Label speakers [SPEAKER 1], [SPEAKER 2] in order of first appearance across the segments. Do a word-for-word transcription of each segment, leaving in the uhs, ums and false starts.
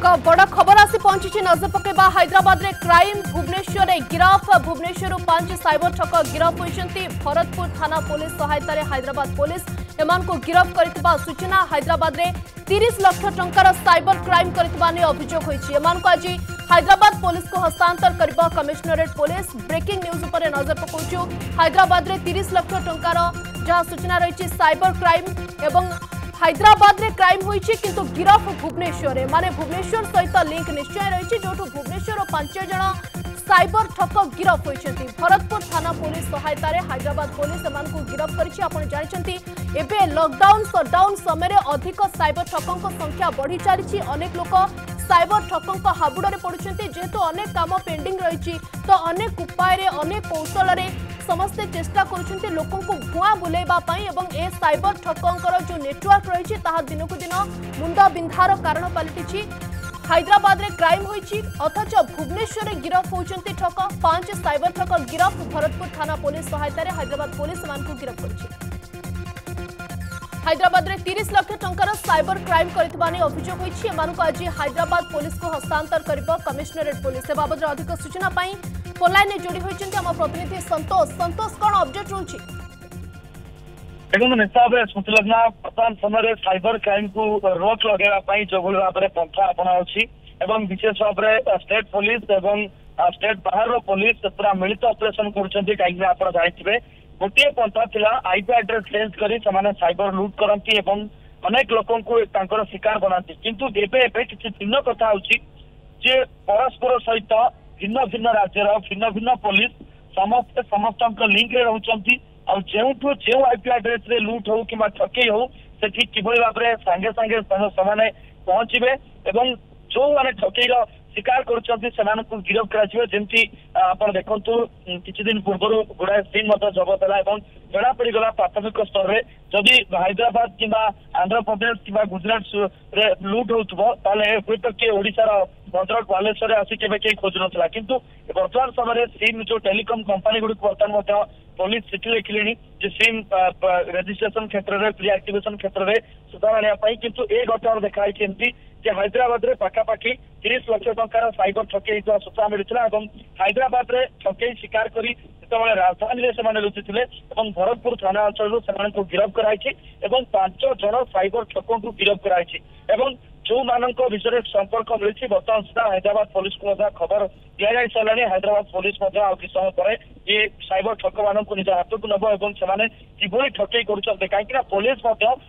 [SPEAKER 1] एक बड़ खबर आसी पहुंची नजर पकेबा हैदराबाद रे क्राइम भुवनेश्वर रे गिरफ भुवनेश्वर पांच साइबर ठक गिरफ होइछंती भरतपुर थाना पुलिस सहायता रे हैदराबाद पुलिस एमान को गिरफ करथिबा सूचना हैदराबाद रे तीस लाख टंकार साइबर क्राइम करथिबा ने अभियोग होइछि एमान को आज हैदराबाद पुलिस को हस्तांतर करबा कमिश्नरेट पुलिस ब्रेकिंग न्यूज पर नजर पकाउछु हैदराबाद रे तीस लाख टंकार जहां सूचना रही साइबर क्राइम एवं हैदराबाद रे क्राइम होइछि किंतु गिरफ भुवनेश्वर रे माने भुवनेश्वर सहित लिंक निश्चय रही जोठु भुवनेश्वर पांच जण साइबर ठक गिरफ होइछंती भरतपुर थाना पुलिस सहायता रे हैदराबाद पुलिस एमान को गिरफ करिछि आपण जानिछंती एबे लॉकडाउन शटडाउन समय अधिक साइबर ठकंक संख्या बढ़ी चलीछि अनेक लोक साइबर ठकंक हाबुडरे पडुछंती जेहेतु अनेक काम पेंडिंग रही तो अनेक उपाय रे अनेक कौशल रे समस्ते चेष्टा करुछंती लोकों को भुआ बुलेबा पई एवं ए साइबर ठकंकर जो नेटवर्क रही ताहा दिनकु दिन मुंडा बिंधार कारण पलटिछि हैदराबाद रे क्राइम होइछि अथच भुवनेश्वर रे गिरफ होइछंती ठक पांच साइबर ठक गिरफ भरतपुर थाना पुलिस सहायता रे हैदराबाद पुलिस मान को गिरफ करछि हैदराबाद रे तीस लाख टंकार साइबर क्राइम करथिबानी अभियोग होइछि एमान को आज हैदराबाद पुलिस को हस्तांतर करबो कमिश्नरेट पुलिस ए बाबद अधिक सूचना पई फोनलाइन ने जोड़ी होइछंती हम प्रतिनिधि संतोष संतोष कोन अपडेट रहउछि
[SPEAKER 2] देखो हिसाब से सुतिलग्ना वर्तमान समय साइबर क्राइम को रोक लगे जो भाव में पंथा अपना एवं विशेष भाव में स्टेट पुलिस एवं स्टेट बाहर पुलिस पूरा मिलित ऑपरेशन कर कहीं आप जानते गोटे पंथा थिला आईपी एड्रेस चेंज कर साइबर लुट करती अनेक लोक शिकार बनाती किंतु एवं किसी भिन्न कथा जे परस्पर सहित भिन्न भिन्न राज्यर भिन्न भिन्न पुलिस समस्त समस्त लिंक रे रहउचंती और जो जो आईपी एड्रेस रे लुट हो कि ठकई हो से किभली भाव में सांगे सांगे से पहुंचे एवं जो मैंने ठकईर शिकार कर गिरफ करमती आप देखु किसी दिन पूर्व गुड़ाए सीन जबत है जना पड़गला प्राथमिक स्तर में जदि हैदराबाद कि आंध्र प्रदेश कि गुजरात रे लुट होते हूँ किए ओडार भद्रक बालेश्वर आसिक कहीं खोज नाला किंतु वर्तमान समय सिम जो टेलीकॉम कंपनी गुड़िक बर्तमान पुलिस चिठी लिखिले सिम रेजिस्ट्रेशन क्षेत्र में प्री एक्टिवेशन क्षेत्र में सुधार आने किंतु ए घटना देखाई हैदराबाद रे पाखापाखि तीस लाख टंकार साइबर ठकई सूचना मिलता हैदराबाद रे ठकई शिकार करी जिते राजधानी में लुचि भरतपुर थाना अंचल से गिरफ कराई पांच जन साइबर ठकों को गिरफ कराई जो मानक विषय संपर्क मिली बर्तमान सुधा हैदराबाद पुलिस को खबर दि जा सारा हैदराबाद पुलिस किस समय पर ये साइबर ठक मान निज हाथ को नब और किभली ठकई कर कहीं पुलिस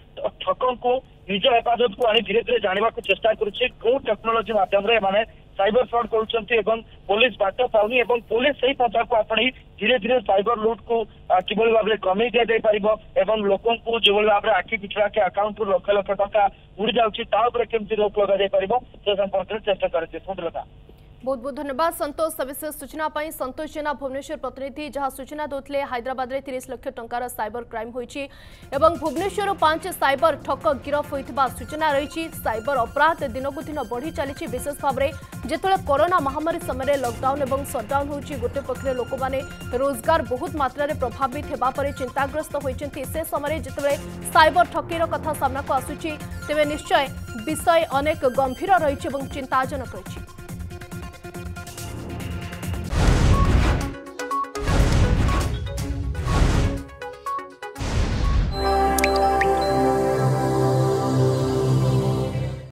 [SPEAKER 2] ठकों को निज हेफाजत को आनी धीरे धीरे जानवा चेष्टा करुच्ची कौ टेक्नोलोजी मध्यम साइबर फ्रॉड कर पुलिस बाट पाऊनी पुलिस से पंथा को आपणी धीरे धीरे साइबर लुट को किभली भाव में कमी दि जापर लोकों को जो भाव में आखि पिछड़ा के अकाउंट को लक्ष लक्ष टका उड़ी जाऊँगी केमती रोक लग जापर से संपर्क में चेष्टा कर
[SPEAKER 1] बहुत बहुत धन्यवाद संतोष सविशेष सूचना पाई संतोष जेना भुवनेश्वर प्रतिनिधि जहां सूचना देते हैदराबाद रे तीस लाख टंकार साइबर क्राइम होइछि एवं भुवनेश्वर पांच साइबर ठक गिरफ होइथिबा सूचना रही साइबर अपराध दिनकु दिन बढ़ी चली विशेष भाव में जेतले कोरोना महामारी समय लॉकडाउन एवं शटडाउन होइछि गोटे पक्षे लोक माने रोजगार बहुत मात्रा रे प्रभावित हेबा परे चिंताग्रस्त होइछन्ति से समय जेतले साइबर ठकीर कथा सामना को आसुछि तेबे निश्चय विषय अनेक गंभीर रही चिंताजनक रही।